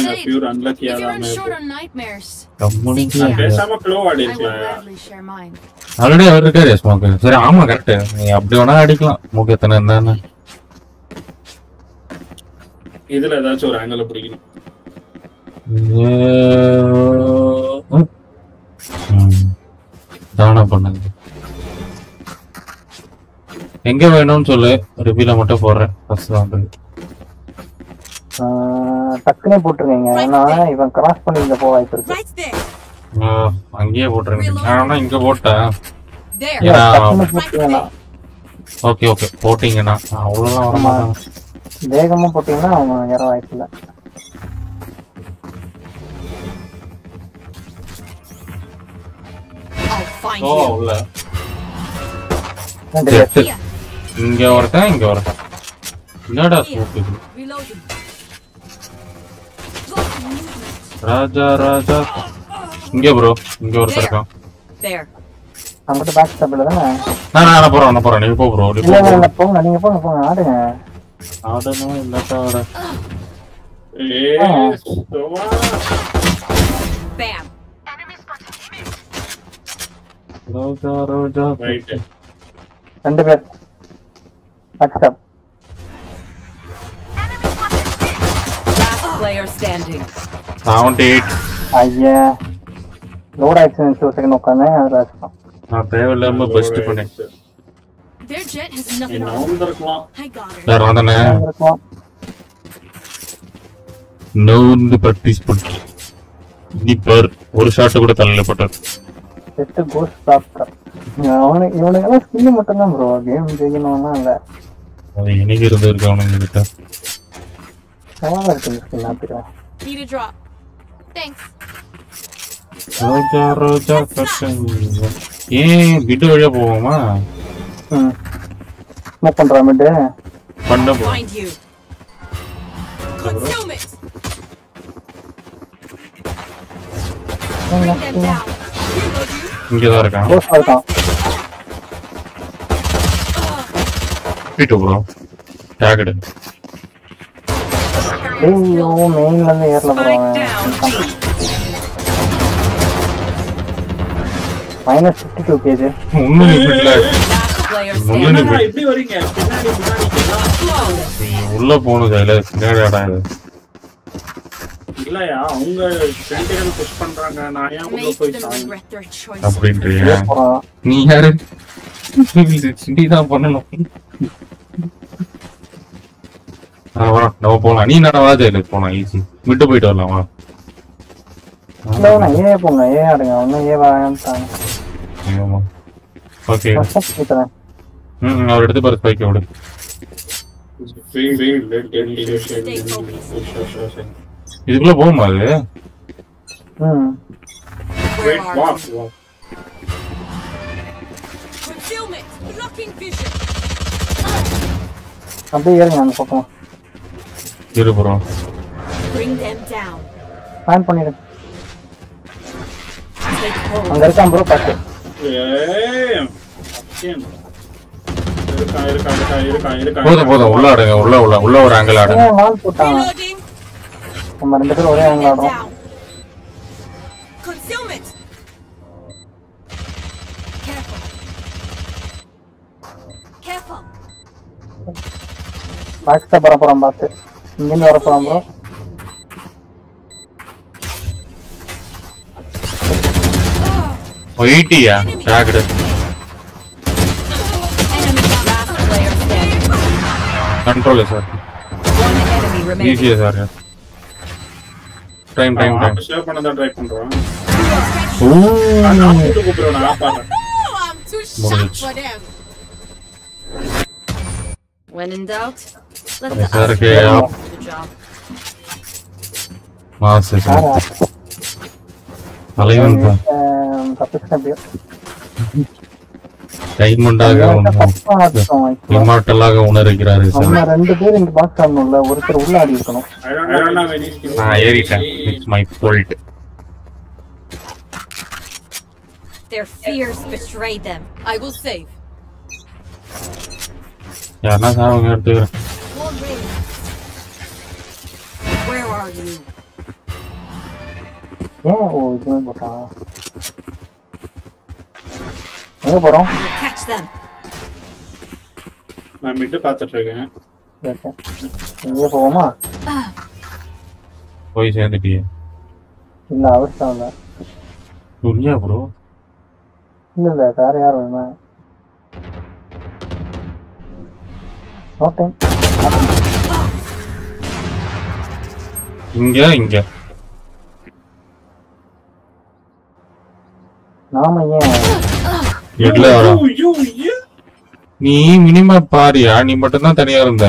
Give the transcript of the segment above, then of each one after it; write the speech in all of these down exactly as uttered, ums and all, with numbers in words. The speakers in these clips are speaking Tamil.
பாருங்க பியூர் அன்லக்கியா தான் பேசாம க்ளோ ஆடி இருக்கலாம் ஆல்ரெடி அவர் இருக்காரு ஸ்மோக் சரி ஆமா கரெக்ட் நீ அப்படி வேணா அடிக்கலாம் மூக்கு எத்தனை இருந்தானே இதுல ஏதாச்சும் ஒரு ஆங்கிள் பிடிக்கணும் தானா பண்ணுங்க எங்க வேணும்னு சொல்லு ரிப்பீல மட்டும் போடுறேன் ஃபர்ஸ்ட் வந்து டக்குனே போட்டுருங்க ஏன்னா இவன் கிராஸ் பண்ணி இங்க போக வாய்ப்பு இருக்கு அங்கேயே போட்டுருங்க நான் இங்க போட்டேன் ஓகே ஓகே போட்டீங்கன்னா அவ்வளவுதான் வர மாட்டாங்க வேகமா போட்டீங்கன்னா அவங்க ஏற வாய்ப்பு இல்லை இங்க ஒருத்தன் இங்க ஒருத்தன் என்னடா ஸ்மோக் ராஜா ராஜா இங்க ப்ரோ இங்க ஒருத்தர் இருக்கான் அங்கிட்ட பேக் ஸ்டாப்ல தானே நான் நான் போறேன் நான் போறேன் நீ போ ப்ரோ இல்ல இல்ல போங்க நீங்க போங்க போங்க ஆடுங்க ஆடணும் இல்லட்டா ஆட ஏய் சோவா bam ரோஜா ரோஜா ரைட் ரெண்டு பேர் back stop last player standing seventy eight ஐயா லோட் ஆயிடுச்சு ஒரு செகண்ட் உட்காந்து அதுல வச்சுக்கலாம் நான் தேவையில்லாம பெஸ்ட் பண்ணேன் their jet has nothing என்ன on வந்திருக்கலாம் I got it யார் வந்தானே நோந்து பிராக்டீஸ் பண்ணு நீ பார் ஒரு ஷாட் கூட தலையில போட்டார் செட் கோஸ் ஸ்டாப் அவனு இவனுக்கெல்லாம் ஸ்கில் மட்டும் தான் ப்ரோ கேம் ஜெயிக்கணும்னா இல்ல அது எனக்கு இருந்து இருக்கு அவனுங்க கிட்ட சவாலா இருக்கு ஸ்கில் நாப்பிடுவா need a drop thanks Roja Roja கஷன் ஏன் விட்டு வழியா போவோமா ம் ஸ்மோக் பண்றா மிட் பண்ண போ find you consume it bring them down இங்க தான் இருக்கான் கோஸ் இருக்கான் வீட்டு ப்ரோ டாகட் ஐயோ மெயின்ல இருந்து ஏறல bro minus fifty two KG ஒன்னும் இல்ல player முள்ளு standing நீ எப்படி வரீங்க பின்னாடி முன்னாடி உள்ள போனது இல்ல பின்னாடிடா இது இல்லையா அவங்க சென்டினல் புஷ் பண்றாங்க நான் ஏன் உள்ள make போய் them Sai regret their choice அப்படின்றியா போறான் நீ யாரு நீ தான் பண்ணணும் ஆ வா நம்ம போலாம் நீ நடவா ஜெயிலுக்கு போலாம் ஈஸி விட்டு போயிட்டு வரலாம் வா இல்ல நான் ஏ போங்க ஏ ஆடுங்க ஒன்னும் ஏ வாங்கிட்டாங்க ஆமா ஓகே கேட்குறேன் ம் அவர் எடுத்து பாரு ஸ்பைக் விடு free free let get leadership இதுக்குள்ள போகுமா அது ம் wait walk walk consume it blocking vision அப்படியே ஏறுங்க அந்த பக்கம் இரு bro bring them down plan பண்ணிடு take hold அங்க இருக்கான் ப்ரோ பாத்து ஏய் அச்சேன் இருக்கா இருக்கா இருக்கா இருக்கா இருக்கா போதும் போதும் உள்ள ஆடுங்க உள்ள உள்ள உள்ள ஒரு ஆங்கிள் ஆடுங்க ஏன் வால் போட்டான் reloading நம்ம ரெண்டு பேரும் ஒரே ஆங்கிள் them ஆடுறோம் down consume it careful careful back stop வர போறான் பாத்து இங்கிருந்து வர போறான் ப்ரோ எயிட்டியா டாகட் enemy last player standing control sir one enemy remaining ஈஸியா sir time time time save பண்ண தான் ட்ரை பண்றோம் ஓ நான் கூப்பிட்டு ப்ரோ நான் பாறேன் oh I'm too sharp for them when in doubt let the sir ke do aap the job mass sir அலைவன் தப்பிச்சு அப்படியே டைமண்டாக இம்மார்டலாக உணர்கிறாரு சார் நம்ம ரெண்டு பேர் இங்க பாக்ஸ் ஆடணும்ல ஒருத்தர் உள்ள ஆடி இருக்கணும் I don't I don't have any skill நான் ஏறிட்டேன் it's my fault their fears betray them I will save யாரா சாவங்க எடுத்துக்கிறேன் where are you ஏன் ஓ இதுவும் போட்டான் எங்க போறோம் Catch them. நான் மிட்டு பார்த்துட்டு இருக்கேன். எங்க போவோமா போய் சேர்ந்துட்டியே இல்ல அவசரம் இல்ல துணியா ப்ரோ இல்ல இல்ல வேற யார் வேணுமா ஓகே இங்க இங்க நாம ஏன் எட்ல வரோம் ஐயோ, ஐயோ. நீ மினிமா பாரியா நீ மட்டும் தான் தனியா இருந்த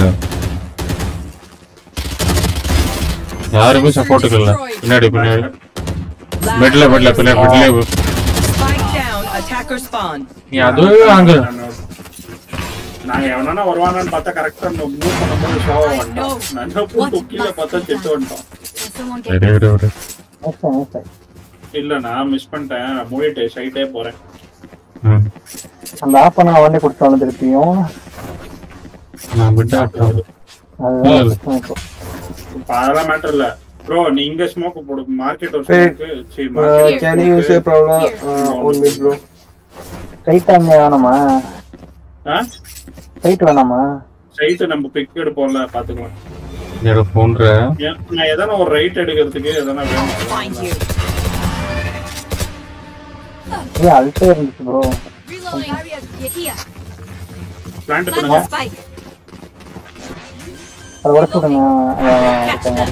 யாருமே சப்போர்ட்டுக்கு இல்ல பின்னாடி பின்னாடி பெட்ல பெட்ல பின்னாடி பெட்ல Spike down, attacker spawn. நீ அதுவே வாங்க நாங்க எவனா வருவானான்னு பார்த்தா கரெக்டா மூவ் பண்ணும்போது ஷோவா வந்துட்டோம். நான் என்ன பூ கீழே பார்த்தா செத்து வந்துட்டோம். Can someone get விடு விடு விடு நைஸ் நைஸ் இல்ல நான் மிஸ் பண்ணிட்டேன். நான் மூடிட்டு சைட்டே போறேன். ம் அந்த ஆப்ப நான் வண்டி கொடுத்தோம் திருப்பியும் நான் விட்டா அதுதான் பிரச்சனை இப்போ. இப்ப அதெல்லாம் மேட்டர் இல்ல ப்ரோ. நீ இங்க ஸ்மோக் போடு. மார்க்கெட் ஒரு Wait. ஸ்மோக். சரி Uh, market can you use a problem uh, on me, bro? ஸ்ட்ரைட்டா அங்க வேணாமா ஆ ஸ்ட்ரைட் வேணாமா சைட் நம்ம பிக் எடுப்போம்ல பாத்துக்கலாம். என்னோட போன்ற ஏன், நான் எதனா ஒரு ரைட் எடுக்கிறதுக்கு எதனா வேணும். Find you. ஏ அல்ட்டே இருந்துச்சு bro reloading? Get here. Plant Plant பண்ணுங்க. the spike. அது உடச்சு விடுங்க Catch them.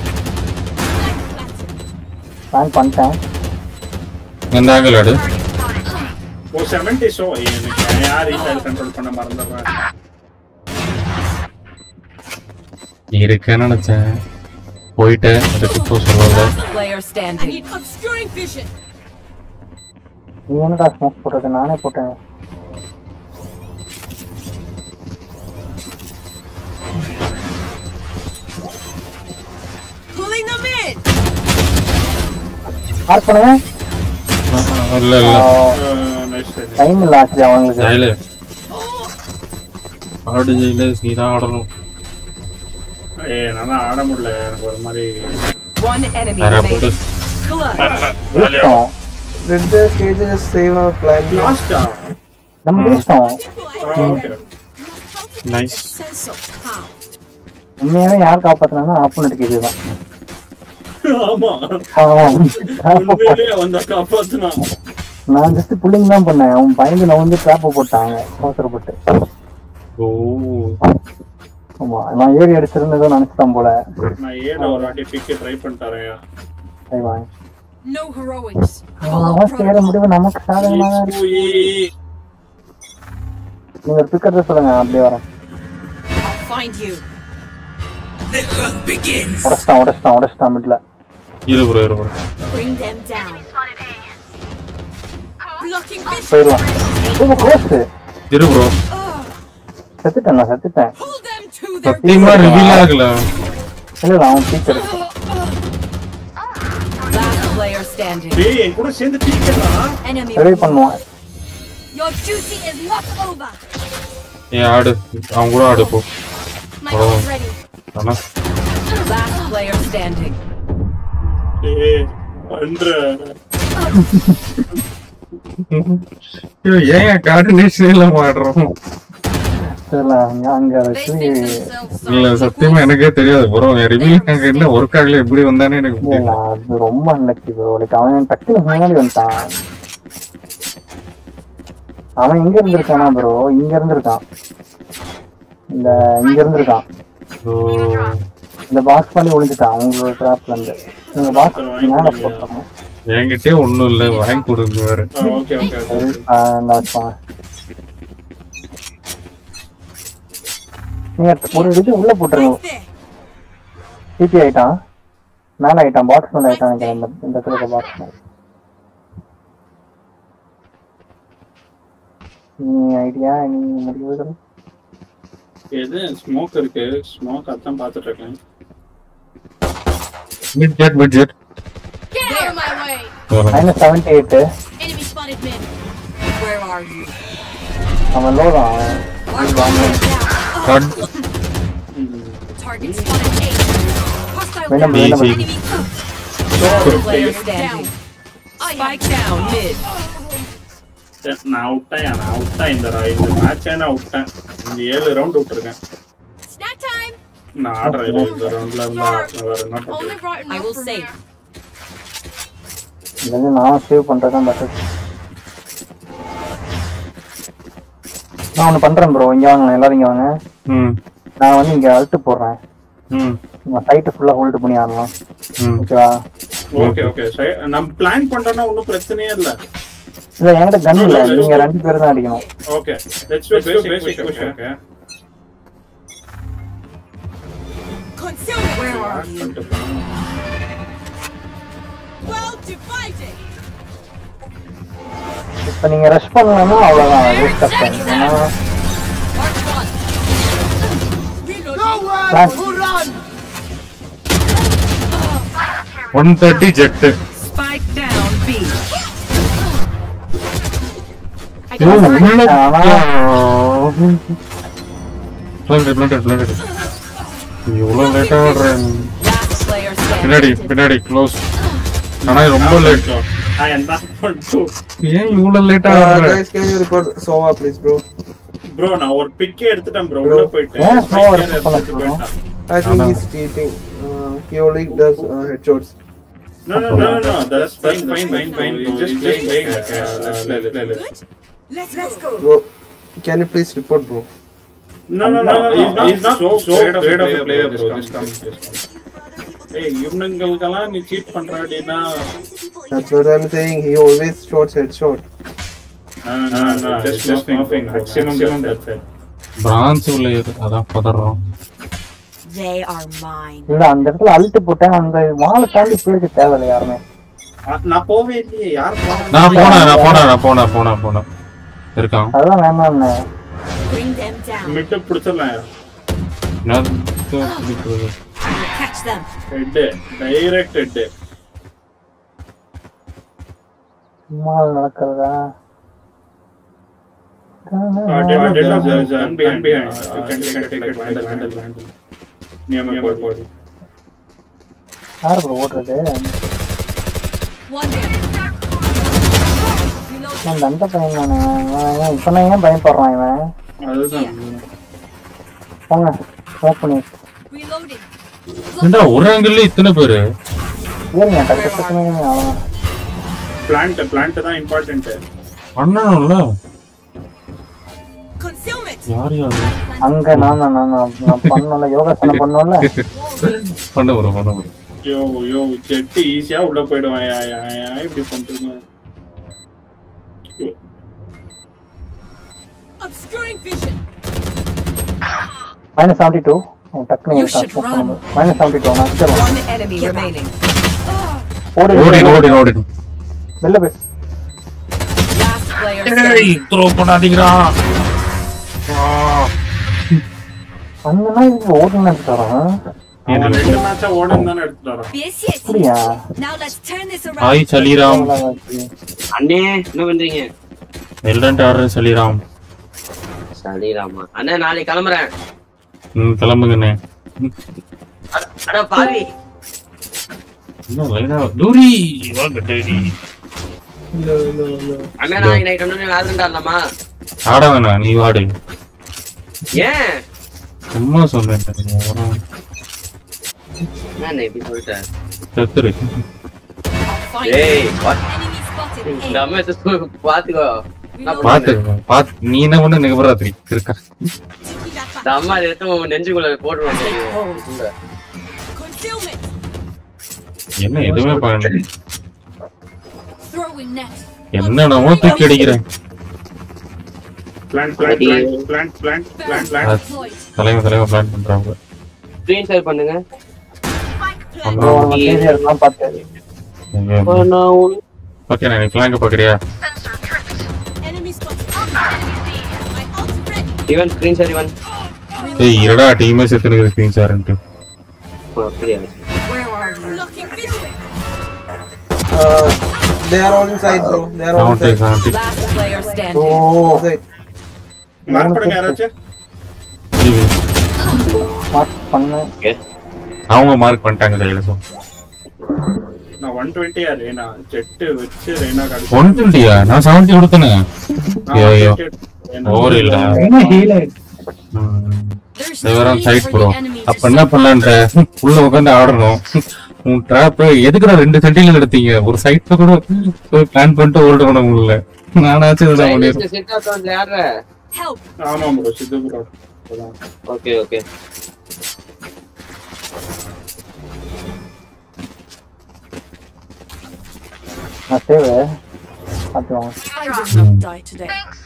பிளான் பண்ணிட்டேன் எந்த ஆங்கிள் ஆடு ஓ செவன்டி ஷோ எனக்கு யார் ரீசார்ஜ் கண்ட்ரோல் பண்ண மறந்துடுறேன். இருக்கேன்னு நினைச்சேன் போயிட்டேன் அதுக்கு இப்போ சொல்லல Last player standing. obscuring vision. நீ என்னடா ஸ்மோக் போட்டது நானே போட்டேன் Pulling them in. மார்க் பண்ணுங்க இல்ல இல்ல நைஸ் சைட். டைம் இல்ல ஆச்சு அவங்களுக்கு ஜெயில ஆடு ஜெயில நீ தான் ஆடணும் ஏய் நான் ஆட முடியல. எனக்கு ஒரு மாதிரி One enemy வேற போட்டு remaining. Clutch. ஜெயிச்சிட்டோம் Did the cages just save our plan? லாஸ்டா. நம்ம ஜெயிச்சிட்டோம் okay. Nice Says so. How? உண்மையாவே யார் காப்பாத்தினா ஆப்போனட் கேஜ் தான் ஆமா ஆமா. உண்மையிலேயே வந்தா காப்பாத்துனான். நான் ஜஸ்ட் புல்லிங் தான் பண்ணேன் அவன் பயந்து நான் வந்து ட்ராப் போட்டாங்க அவசரப்பட்டு ஓ ஆமா நான் ஏறி அடிச்சிருந்ததோ நினைச்சிட்டான் போல நான் ஏல ஒரு வாட்டி பிக் ட்ரை பண்ணிட்டறேன். சரி வாங்க No heroics. அவன் சேர முடிவு நமக்கு சாதகமாக இருக்கு. நீங்க ஒரு பிக்கர் சொல்லுங்க அப்படியே வரேன் I'll find you. உடச்சிட்டான் உடச்சிட்டான் உடச்சிட்டான் மிட்ல இரு ப்ரோ இரு bro Bring them down. Blocking vision. போயிடலாம் ரொம்ப க்ளோஸ் இரு ப்ரோ செத்துட்டேன் நான் செத்துட்டேன் Pull them to their சத்தியமா ரிவீல் ஆகல இல்ல இல்ல அவன் பிக்கர் Last player standing. டேய் என் கூட சேர்ந்து பிக்கடா. enemy. ரிவை பண்ணுவான் Your duty is not over. ஏ ஆடு அவன் கூட ஆடு போ My Oh. ult ready. ஆனா Last player standing. டேய் பண்ற. ஐயோ ஏன் கோஆர்டினேஷன் இல்ல மாட்றோம் இல்ல அங்க அங்க They வச்சு think themselves இல்ல சத்தியமா எனக்கே தெரியாது ப்ரோ என் ரிவீல் அங்க என்ன ஒர்க் ஆகல எப்படி வந்தானே எனக்கு இல்ல தெரியல அது ரொம்ப அன்லக்கி ப்ரோ லைக் அவன் டக்குனு முன்னாடி வந்துட்டான் அவன் எங்க இருந்திருக்கானா ப்ரோ இங்க இருந்திருக்கான் இந்த இங்க இருந்திருக்கான் ஓ இந்த பாக்ஸ் பண்ணி ஒளிஞ்சிட்டான் அவங்களோட ட்ராப்ல இருந்து நீங்க பாக்ஸ் மேல போட்டோம் என்கிட்டயே ஒண்ணும் இல்ல வாங்கி கொடுங்க வேற ஓகே ஓகே ஓகே. இந்த வச்சுப்பாங்க நீங்க ஒரு இது உள்ள போட்டுருங்க there. சிபி ஆயிட்டான் மேல ஆயிட்டான் பாக்ஸ் மேல ஆயிட்டான் நினைக்கிறேன் இந்த இந்த இடத்துல பாக்ஸ் மேல நீ ஐடியா நீ முடிவுகள் எது ஸ்மோக் இருக்கு. ஸ்மோக் அதான் பார்த்துட்டு இருக்கேன். Mid Jett mid Jett Get out of my way. Minus seventy eight Enemy spotted mid. Where are you? அவன் லோ தான் அவன் Mark them down. Cut Target spotted A. Hostile வேணும் Easy. வேணும் enemy. player standing. Spike down mid. நான் அவுட்டேன் நான் அவுட்டேன் இந்த இந்த மேட்சே நான் அவுட்டேன் இந்த ஏழு ரவுண்ட் விட்டுருக்கேன் Snack time. நான் ஆடுறேன் இந்த ரவுண்ட்ல இருந்தா வேற என்ன Only பண்ணுறது brought I enough will for save. now. இது வந்து நான் சேவ் பண்றதுதான் பெட்டர். நான் ஒன்று பண்றேன் ப்ரோ. இங்க வாங்க எல்லாரும் இங்க வாங்க. ம் நான் வந்து இங்க அல்ட் போடுறேன். ம் நம்ம சைட்டை ஃபுல்லா ஹோல்ட் பண்ணி ஆடலாம். ம் ஓகேவா? ஓகே ஓகே சரி நம்ம பிளான் பண்றோம்னா ஒன்றும் பிரச்சனையே இல்லை இல்ல என்கிட்ட கன் இல்ல. நீங்க ரெண்டு பேரும் தான் அடிக்கணும். Okay let's do basic push okay Concealment. Where are you? Well divided. இப்ப நீங்க ரஷ் பண்ணலன்னா அவ்வளவுதான். Waste of time. ஏன்னா one thirty Jett Spike down B. இவ்வளவு லேட்டா ஆடுறேன். Last player standing. பின்னாடி பின்னாடி க்ளோஸ். ஆனா ரொம்ப லேட். நான் என்ன பண்ணுறேன் ஏன் இவ்வளவு லேட்டா Uh, ஆடுற? guys, can you record Sova, please, bro? Bro நான் ஒரு பிக்கே எடுத்துட்டேன் ப்ரோ உள்ள போயிட்டேன் ஏன் slow ஆ Pick எடுத்து எடுத்துட்டு போனோம்? போயிட்டேன். I think he's cheating. Uh, he only does uh, headshots. No, no, no, no, no. That's fine, fine, fine, fine. You just just playing. Uh, let's play, let's play, let's. Let's let's go. Bro, can you please report, bro? No, no, no, no. He's not, he's not so so afraid of the player, bro. Just come, just come. Hey, இவனுங்களுக்கெல்லாம் நீ cheat பண்ற அப்படின்னா That's what I'm saying. He always shots headshot. no, no, no, just just nothing. Maximum, maximum that's it. பிரான்ஸ் உள்ள இருக்கு. அதான் பதறோம். They are mine. இல்ல அந்த இடத்துல அல்ட் போட்டேன். அந்த வாழை தாண்டி போயிருக்க தேவையில்லை யாருமே. நான் போவே இல்லையே யார் போனா நான் போனேன் நான் போனேன் நான் போனேன் போனேன் போனேன் இருக்கான். அதெல்லாம் வேணாம்னு. Bring them down. மிட்ட பிடிச்சிடலாம் நான் பிடிக்கிறது. Catch them. Head direct head சும்மா நடக்கிறதா? Dead of the and behind behind you can take take it handle handle handle நியம போடு போடு யார் ப்ரோ ஓடுறது? One there. நான் அந்த பையன் தானே. இவன் இப்ப நான் ஏன் பயப்படுறான் இவன்? அதுதான் போங்க ஓப்பனி Reloading. ஏண்டா ஒரு ஆங்கிள்ல இத்தனை பேரு? ஏறிங்க டக்கு டக்குன்னு அவ்வளோதான். பிளான்ட் பிளான்ட் தான் இம்பார்ட்டன்ட் பண்ணணும்ல. Concealment. யார் யார் அங்க நான் நான் நான் நான் பண்ணல யோகாசனம் பண்ணல. பண்ண வரும் பண்ண வரும். யோ யோ ஜெட் ஈஸியா உள்ள போய்டுவான் யா யா யா இப்படி பண்றீங்க Obscuring vision. Minus seventy two டக்குனு You should run. Minus seventy two நான் வச்சிருவேன். One enemy remaining. ஓடி ஓடி ஓடி ஓடி. வெளில போய் Last player ஏய் standing. த்ரோ பண்ணாதீங்கடா. அண்ணனா இது ஓடுன்னு தரோம். அவன் ரெண்டு மேட்சா ஓடுன்னு தானே எடுத்துட்டு வரான் Yes, அப்படியா? Now let's turn this around. Hi சலிராம். அண்ணே என்ன பண்றீங்க? எல்ரண்ட் ஆர்டர் சலிராம். சரிராமா அண்ணே நாளைக்கு கிளம்புறேன். ம் கிளம்புங்கண்ணே. அட பாவி என்ன லைனா தூரி வாங்க டேடி. No, no, no. அண்ணே நாளைக்கு நைட் ஒண்ணு வேலண்ட் ஆடலாமா? ஆட வேணாம் நீ வாடு. ஏன் சும்மா சொன்னேன். என்ன இப்படி சொல்லிட்ட? செத்துரு. Find ஏய் what? enemy spotted. இந்த A. அம்மா எது பாத்துக்கோ. என்ன பாத்து பண்ணுங்க? பாத்து நீ என்ன பண்ண நிகபராத்திரி இருக்கா? இந்த அம்மா எடுத்து உன் நெஞ்சுக்குள்ள போட்டுருவாங்க. Concealment. என்ன எதுவுமே பண்ணல. Throwing net. என்னென்னமோ தூக்கி அடிக்கிறேன். Plant plant plant plant plant plant Deployed. தலைவன் தலைவன் பிளான் பண்றாங்க. ஸ்கிரீன் ஷேர் பண்ணுங்க. எல்லாம் பார்த்து ஓகே நான் பிளாங்க பாக்குறியா? Enemy spotted. My ult ready. Even screen share even. ஏய் இருடா டீமே செத்துனுக்கு ஸ்கிரீன் ஷேர்ன்ட்டு. அப்படியே Where are you? Blocking vision. Uh, they are all inside, bro. They are all seventy inside. Seventy. Last player standing. Inside. Mark பண்ணுங்க யாராச்சும் மார்க் பண்ண ஓகே அவங்க மார்க் பண்ணிட்டாங்க கையில. நான் one twenty ஆ ரேனா ஜெட் வச்சு ரேனா கடிச்சு one twenty ஆ நான் seventy கொடுத்தனே ஐயோ ஓவர் இல்ல என்ன ஹீலர் தேவரான் சைட் ப்ரோ அப்ப என்ன பண்ணலான்ற உள்ள உட்கார்ந்து ஆடணும் உன் ட்ராப் எதுக்குடா ரெண்டு சென்டில எடுத்தீங்க ஒரு சைட்ல கூட பிளான் பண்ணிட்டு ஓடணும் உள்ள நானாச்சும் இதான் பண்ணிருக்கேன் செட் அக்கவுண்ட்ல யாரா Help! ஆமா bro Sidhu bro okay okay நான் சேவ் பாத்துவாங்க I will not die today.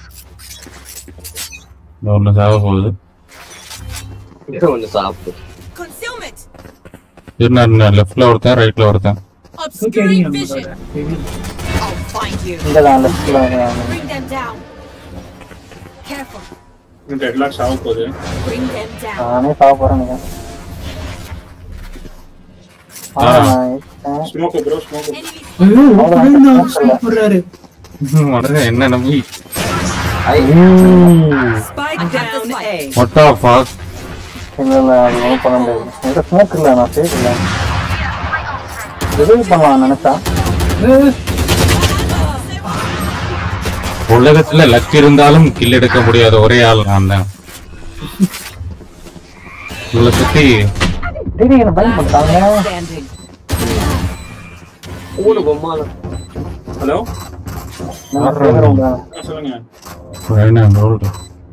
ஒன்னு சாவ போகுது இது ஒன்னு சாப்பிடு Concealment! இருந்தா லெஃப்ட்ல ஒருத்தன் ரைட்ல ஒருத்தன் Obscuring vision! I'll find you. இங்க தான் லெஃப்ட்ல Bring them down. Careful. Deadlock சாவ போகுது Bring them down. நானே சாவ போறேன் நீங்க ஸ்மோக் ப்ரோ ஸ்மோக் உடனே என்ன நம்பி Spike down A. what the fuck இல்ல இல்ல அது ஒன்றும் பண்ண முடியாது என்கிட்ட ஸ்மோக் இல்லை நான் சேவ் இல்லை ரிவைவ் பண்ணலாம் நினைச்சா உலகத்துல லக் இருந்தாலும் கில் எடுக்க முடியாத ஒரே ஆள் நான் தான் உள்ள சுத்தி திடீர்னு பயன் பண்ணிட்டாங்க Standing. மூணு பொம்மால ஹலோ நம்ம சேவ் சொல்லுங்க என்ன ரோல்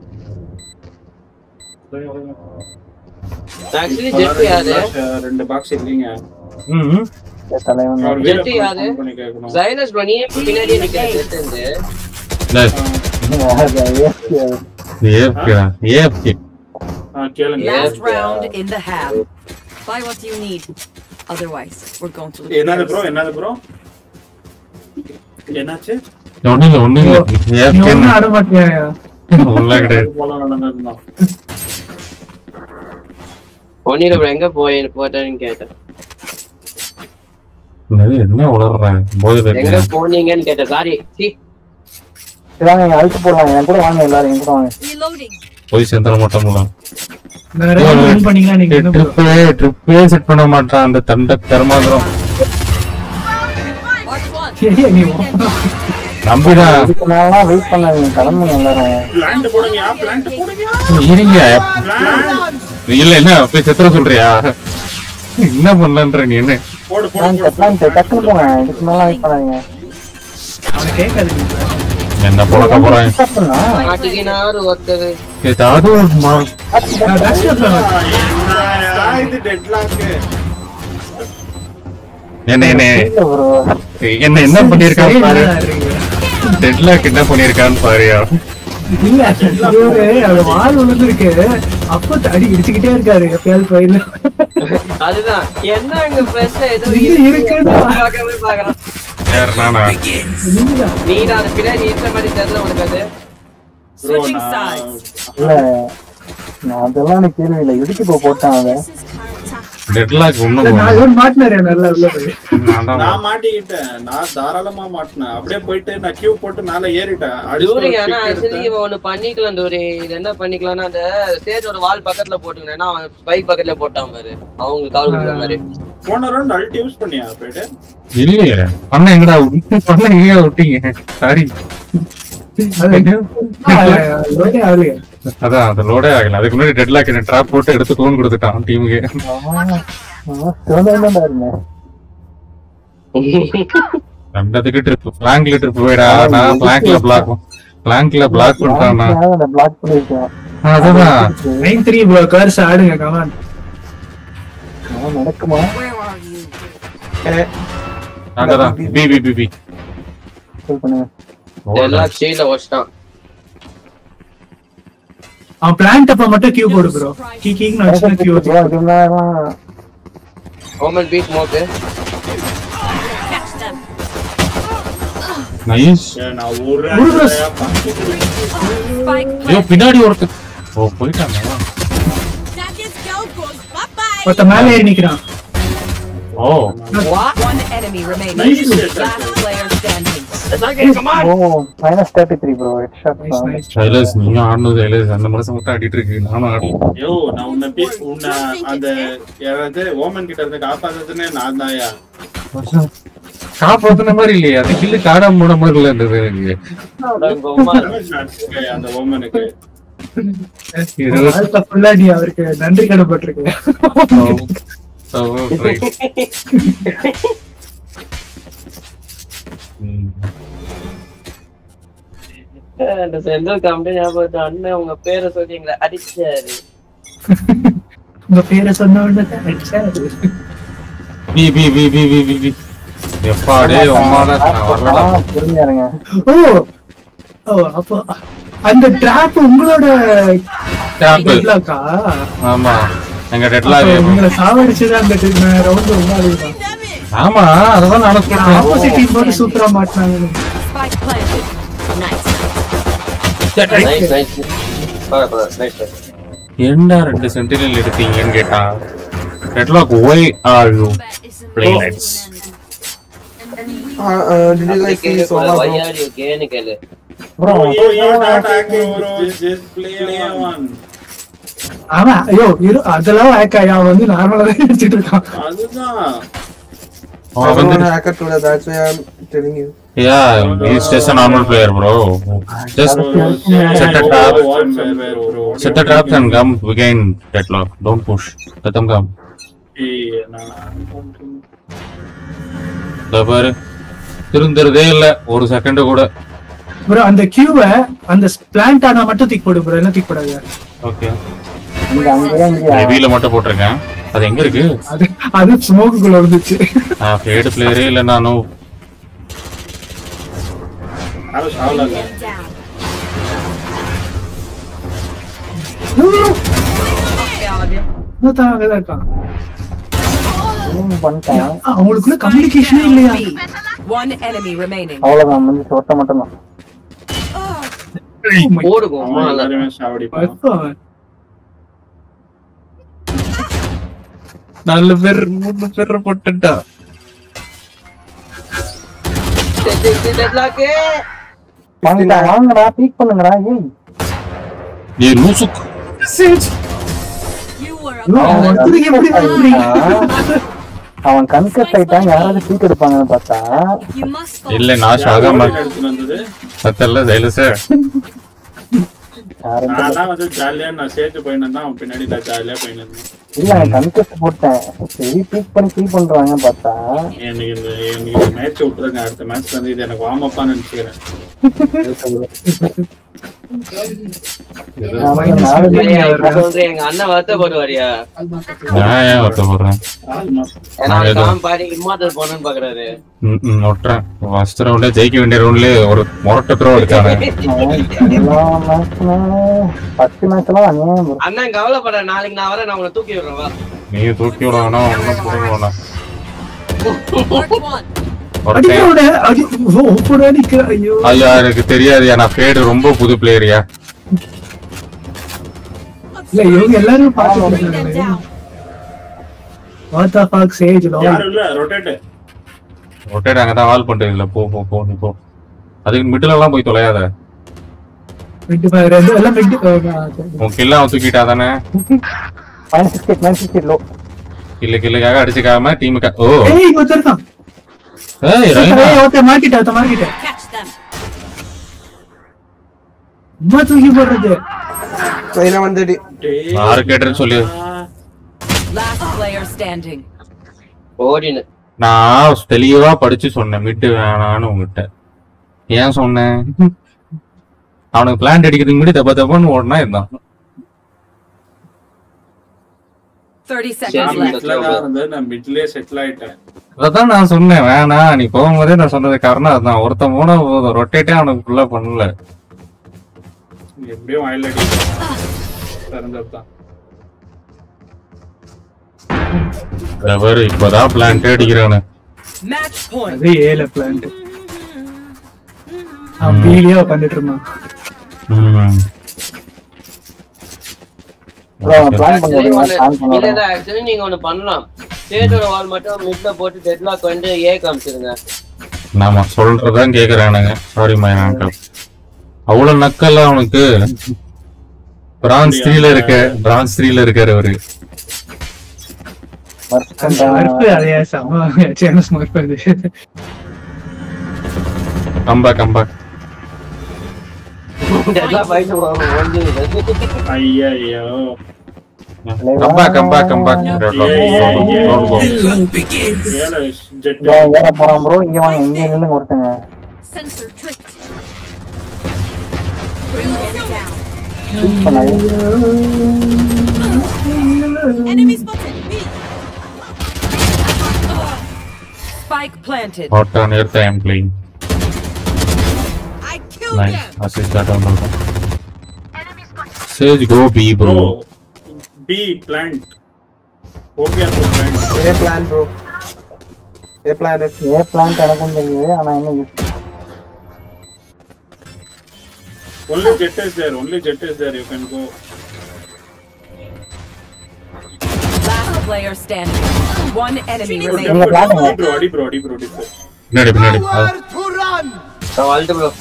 ஆக்சுவலி ஜெட் யாரு ரெண்டு பாக்ஸ் இல்லீங்க ம் தலைவன் அவர் ஜெட் வீடியோ யாரு பண்ணி கேட்கணும் சைலஸ் பண்ணி பின்னாடியே நிக்கிற ஜெட் இருந்து ஏப்கே ஏப்கே ஆ கேளுங்க Last round in the half. Buy what you need. Otherwise, we're going to look. என்னது ப்ரோ என்னது ப்ரோ என்னாச்சு ஒண்ணு இல்ல ஒண்ணு இல்ல ஏப்கே ஆட மாட்டியா உள்ள கிடையாது போல நடந்ததுதான் ஒன்னில bro எங்க போய் போட்டேன்னு கேட்டேன் என்னது என்ன உளறறேன் போய் எங்க போனீங்கன்னு கேட்டேன் சாரி சி இதாங்க நீங்க அழுத்து போடலாம் என் கூட வாங்க எல்லாரும் என் கூட வாங்க Reloading. போய் சேர்ந்துட மாட்டோம்ல பண்ணீங்களா நீங்க ட்ரிப்பே ட்ரிப்பே செட் பண்ண மாட்டான் அந்த தண்ட தர்மாந்திரம் Mark one. நீ நம்பிதான் இதுக்கு மேல வெயிட் பண்ணாதீங்க கிளம்புங்க எல்லாரும் பிளான்ட் போடுங்க பிளான்ட் போடுங்க இருங்க பிளான்ட் இல்ல என்ன போய் செத்துற சொல்றியா என்ன பண்ணலான்ற நீ என்ன போடு போடு பிளான் டக்குனு போங்க இதுக்கு மேல வெயிட் பண்ணாதீங்க என்ன போட போறேன் தப்புனா மாட்டிக்கினாரு ஒருத்தர் ஏதாவது ஒரு மா- இது டெட்லாக் என்ன என்ன இல்ல ப்ரோ என்ன என்ன பண்ணிருக்கான்னு பாரு டெட்லாக் என்ன பண்ணிருக்கான்னு பாருயா இல்ல இவரு அது வால் விழுந்திருக்கு அப்ப அடி இடிச்சுக்கிட்டே இருக்காரு எப்பயாவது போயில அதுதான் என்ன அங்க ஃப்ரெஷ் ஏதோ இது இருக்குன்னு பார்க்கவே பார்க்கறான் யார் நானா நீ நான் பின்னாடி இருந்த மாதிரி தெரியல உனக்கு அது Switching sides. இல்ல நான் அதெல்லாம் எனக்கு கேள்வி இல்லை இடிச்சு போ போட்டான் அவன் டெட்லாக் ஒண்ணும் நான் இவன் மாட்டினாரு நல்லா உள்ள போய் நான் மாட்டிக்கிட்டேன் நான் தாராளமா மாட்டினேன் அப்படியே போயிட்டு நான் கியூ போட்டு மேல ஏறிட்டேன் டூரி ஆனா ஆக்சுவலி இவன் ஒண்ணு பண்ணிக்கலாம் டூரி இது என்ன பண்ணிக்கலாம்னா அந்த ஸ்டேஜோட வால் பக்கத்துல போட்டுக்கணும் ஏன்னா அவன் பைக் பக்கத்துல போட்டான் பாரு அவங்க கால் கொடுக்குற மாதிரி போன ரவுண்ட் அல்ட் யூஸ் பண்ணியா போயிட்டு இல்லையே பண்ண எங்கடா விட்டு பண்ண எங்க விட்டீங்க சாரி அதான் அந்த லோடே ஆகல அதுக்கு முன்னாடி டெட்லாக் என்ன ட்ராப் போட்டு எடுத்து டோன் கொடுத்துட்டான் டீமுக்கு சிறந்தா இருந்தேன் ரெண்டதுக்கு ட்ரிப் பிளாங்க்ல ட்ரிப் போயிடா நான் பிளாங்க்ல பிளாக் பிளாங்க்ல பிளாக் பண்ணிட்டானா பிளாக் பண்ணிருக்கேன் அதான் நைன் த்ரீ ப்ரோ கர்ஸ் ஆடுங்க கமான் நடக்குமா Where are you? அங்கதான் B B B B call பண்ணுங்க எல்லாம் ஷீல்ட வச்சிட்டான் அவன் பிளான்ட் அப்ப மட்டும் கியூ போடு ப்ரோ கீ கீக்கு நான் கியூ ஓமன் பீச் மோக்கு Catch them. நைஸ் நான் ஒரு Spike ஐயோ பின்னாடி ஒருத்தர் ஓ போயிட்டாங்க That is go goes. Bye bye. ஒருத்த மேல ஏறி நிக்கிறான் ஓ One enemy remaining. Nice. Last player standing. ஓ minus thirty three bro head shot சைலஸ் நீயும் ஆடணும் சைலஸ் அந்த மனசு மட்டும் ஆடிட்டு இருக்கு நானும் ஆடணும் ஐயோ நான் உன்னை பே- உன்னை அந்த யாராவது ஓமன் கிட்ட இருந்து காப்பாத்துறதுன்னு நான் தாயா காப்பாத்துன மாதிரி இல்லையே அந்த கில்லு காடாம போன மாதிரி இல்ல இருந்தது எனக்கு அந்த ஓமனுக்கு வாழ்க்கை ஃபுல்லா நீ அவருக்கு நன்றி கடப்பட்டிருக்க. அந்த சென்ட்ரல் கம்பெனி ஞாபகம் அண்ணன் உங்க பேரை சொல்றீங்களா அடிச்சாரு. உங்க பேரை சொன்ன உடனே அடிச்சாரு. B B B B B B B எப்பாடே உம்மால வரலடா. புரிஞ்சாருங்க. ஓ ஓ அப்போ அந்த டிராப் உங்களோட Trap. டெட்லாக்கா? ஆமா எங்க டெட்லாக் உங்களை சாவடிச்சது அந்த ரவுண்ட் ரொம்ப அதுதான். ஆமா அதான் நானும் சொல்றேன். ஆப்போசிட் டீம் போட்டு சூப்பரா மாட்டினாங்க. Spike planted. Nice. Nice nice பரவாயில்ல நைஸ் நைஸ். என்ன ரெண்டு சென்டினல் எடுத்தீங்கன்னு கேட்டான். Deadlock why are you playing nights? Uh, uh, did you guys see Soma? why Bro? are you கேன்னு கேளு. bro You are not acting, bro. Just play one. ஆமா ஐயோ இரு அதெல்லாம் ஆக்காயா வந்து நார்மலா தான் அடிச்சிட்டு இருக்கான். அதுதான் அவன் I'm வந்து not a hacker today, that's why I'm telling you. yeah he's just a normal player bro. Just set a trap, set a trap and come again deadlock. Don't push, let them come. பாரு திருந்தறதே இல்ல ஒரு செகண்ட் கூட. ப்ரோ அந்த கியூவை அந்த பிளான்ட் ஆனா மட்டும் தூக்கி போடு ப்ரோ, என்ன தூக்கி போடாத. ஓகே இங்க அங்கேயே இங்கேயா? ஹெவில மட்டும் போட்டுருக்கேன். அது எங்க இருக்கு? அது அது ஸ்மோக்குக்குள்ள வந்துச்சு. நான் ஃபேட் பிளேயரே இல்ல நானும். யாரும் சாவல இல்ல. Down. என்னதான் அங்கதான் இருக்கான். ஏன் பண்ணிட்டேன்? அவங்களுக்குள்ள கம்யூனிகேஷனே இல்லையா? One enemy remaining. அவ்வளவுதான் வந்து சொட்ட மட்டும்தான். போடுவோம் அவன் எல்லாருமே சாவடிப்பான். நாலு பேர் மூணு பேர் போட்டுட்டா. டெட்லாக் வாங்கடா வாங்கடா பீக் பண்ணுங்கடா. ஏய் நீ லூசுக் You were a அவன் ஒருத்தருக்கு எப்படி பண்றீங்க? அவன் கன்கட் ஆயிட்டான். யாராவது பீக் எடுப்பாங்கன்னு பார்த்தா You must இல்ல நான் ஷாகாம எடுத்துட்டு வந்தது. சத்தல்ல சைலஸ். யாரும் நான் வந்து ஜாலியா நான் சேர்த்து போயிட்டு இருந்தா அவன் பின்னாடி நான் ஜாலியா போயிட்டு இருந்தேன். இல்ல நான் கன்கட் போட்டேன். சரி பீக் பண்ணி பீக் பண்றாங்க பார்த்தா எனக்கு இந்த எனக்கு இந்த மேட்ச் விட்டுருங்க. அடுத்த மேட்ச் வந்து இது எனக்கு வார்ம் அப்பான்னு நினைச்சுக்கிறேன். சொல்றேன் எங்க அண்ணன் வருத்தப்படுவாரியா? நான் ஏன் ஒட்ட போடுறேன்? ஏன்னா காம் பாடி இம்மார்டல் போனன்னு பாக்குறாரு. ம் ஒட்டுறேன். ஃபர்ஸ்ட் ரவுண்ட்ல ஜெயிக்க வேண்டிய ரவுண்ட்ல ஒரு மொரட்ட த்ரோ அடிச்சானே. ஃபர்ஸ்ட் மேட்ச்லாம் அநியாயம் bro. அண்ணன் கவலைப்பட, நாளைக்கு நான் வரேன், நான் உங்களை தூக்கி விடுறேன் வா. நீ தூக்கி விடணும் ஒன்னும் போட வேணாம். Mark one. அடிக்கோட அடி ஓ போட நிக்கிற. ஐயோ ஐயா எனக்கு தெரியாதுயா, நான் ஃபேடு ரொம்ப புது பிளேயரியா. இல்ல இவங்க எல்லாரும் பாத்துட்டு Them இருக்காங்க. down. What the fuck Sage low. யாரும் இல்ல ரொட்டேட். ரொட்டேட் அங்க தான் வால் பண்ணிட்டு இல்ல. போ போ போ நீ போ. அதுக்கு மிடில் எல்லாம் போய் தொலையாத. மிட் ஃபயர் எல்லாம் மிட். உன் கில்ல அவன் தூக்கிட்டா தானே. minus sixty minus sixty low. கில்ல கில்லுக்காக அடிச்சுக்காம டீமுக்கு. ஓ ஏய் இங்க ஒருத்தன். ஏய் ரைனா ஏய் ஒருத்தன் மார்க்கெட் ஒருத்தன் மார்க்கெட். Catch them. அம்மா தூக்கி போடுறது. China one thirty. மார்க்கெட்னு சொல்லி Last player standing. ஓடினு நான் தெளிவா படிச்சு சொன்னேன் மிட் வேணான்னு உங்ககிட்ட. ஏன் சொன்னேன்? அவனுக்கு பிளான் அடிக்கிறதுக்கு முன்னாடி தப்ப தப்பான்னு ஓடனா இருந்தான். thirty Sure. seconds left. மிட்ல தான் இருந்து நான் மிட்லயே செட்டில் ஆயிட்டேன். அதான் நான் சொன்னேன் வேணாம் நீ போகும்போதே நான் சொன்னது காரணம் அதுதான். ஒருத்தன் போன ரொட்டேட்டே அவனுக்கு ஃபுல்லா பண்ணல. எப்படியும் வயல் அடி திறந்துட்டான். அவர் இப்பதான் பிளான் அடிக்கிறானு. Match point. அது ஏல பிளான்ட். அப்படியே உட்கார்ந்துட்டு இருந்தான். ம் bro பிளான் பண்ணுங்க பிளான் இல்ல பண்ணுங்க. ஆக்சுவலி நீங்க ஒண்ணு பண்ணலாம். ஸ்டேஜோட வால் மட்டும் மிட்ல போட்டு டெட்லாக் வந்து ஏ காமிச்சிருங்க. நாம சொல்றதான் கேக்குறானுங்க. Sorry my uncle. அவ்வளவு நக்கல்ல அவனுக்கு. பிரான்ஸ் த்ரீல இருக்க பிரான்ஸ் த்ரீல இருக்காரு அவரு. ஸ்மர்ஃப் அதே செம சேன ஸ்மர்ஃப் அது. Come back come back. எல்லாம் ஃபைட் போறாங்க வந்து ஐயோ come back come back come back. Don't go. ஏல ஜெட் வேற போறான் ப்ரோ. இங்க வாங்க, இங்க நில்லுங்க ஒருத்தங்க. Sensor tricked. Bring them down. Enemy spotted. B. Spike planted. Hot on earth I am playing. I killed Nice. them. Assist that on also. Sage go B bro. bro B plant. Okay bro plant. A plan bro. A plan is A plant எனக்கும் தெரியுது, ஆனா என்ன use? Only jet is there. Only jet is there. You can go. Last player standing. One enemy Bro, remaining. bro, bro, adi bro, adi bro, adi bro. பின்னாடி பின்னாடி. நான் வாழ்த்து ப்ரோ.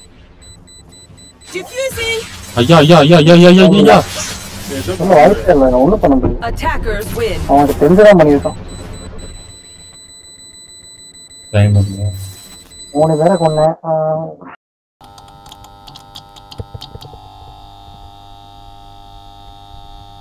Diffusing. ஐயா ஐயா ஐயா ஐயா ஐயா ஐயா. ஒன்றும் வாய்ப்பே இல்லை, ஒன்றும் பண்ண முடியாது. Attackers win. அவனுக்கு தெரிஞ்சுதான் பண்ணியிருக்கான். டைம் இல்லை. மூணு பேரை கொன்னேன்.